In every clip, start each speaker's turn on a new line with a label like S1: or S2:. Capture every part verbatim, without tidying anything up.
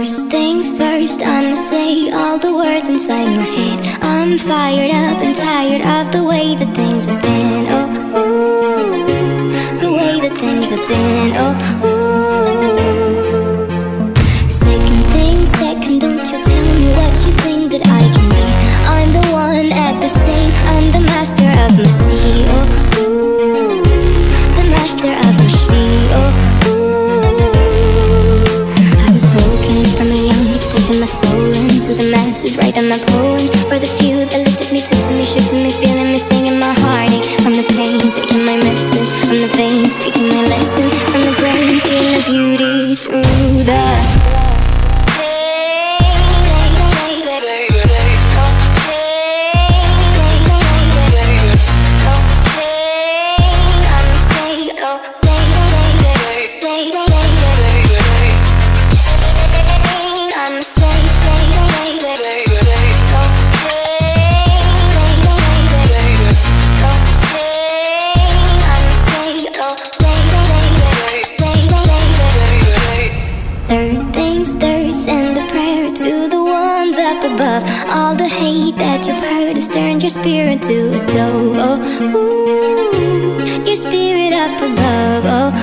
S1: First things first, I'ma say all the words inside my head. I'm fired up and tired of the way that things have been. Oh, ooh, the way that things have been. Oh, ooh. Second thing, second, don't you tell me what you think that I can be. I'm the one at the sea, I'm the master of my sea. Oh, ooh, the master of my sea. Oh, my soul into the masses, writing my poems for the few that looked at me, took to me, shook to me, feeling me, singing my heartache. From the pain, taking my message from the veins, speaking my lesson from the brain, seeing the beauty through the above. All the hate that you've heard has turned your spirit to a dove. Oh, ooh, your spirit up above. Oh,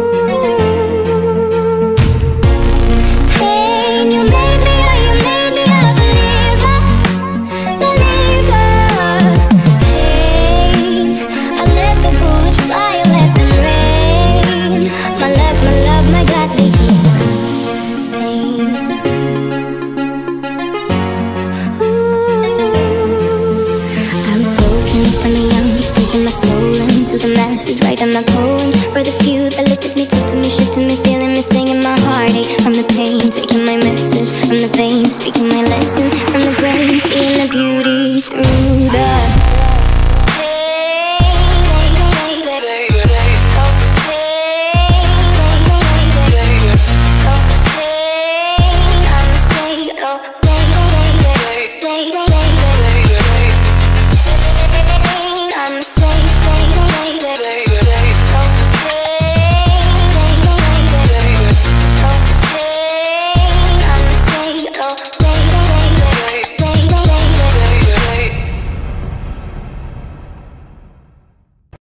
S1: ooh. Pain, you made me, oh, you made me a believer, believer. Pain, I let the bullets fly, I let them rain. My love, my love, my God, they keep pain. My soul into the masses, writing my poems for the few that looked at me, took to me, shook to me, feeling me, singing my heartache. From the pain, taking my message from the veins.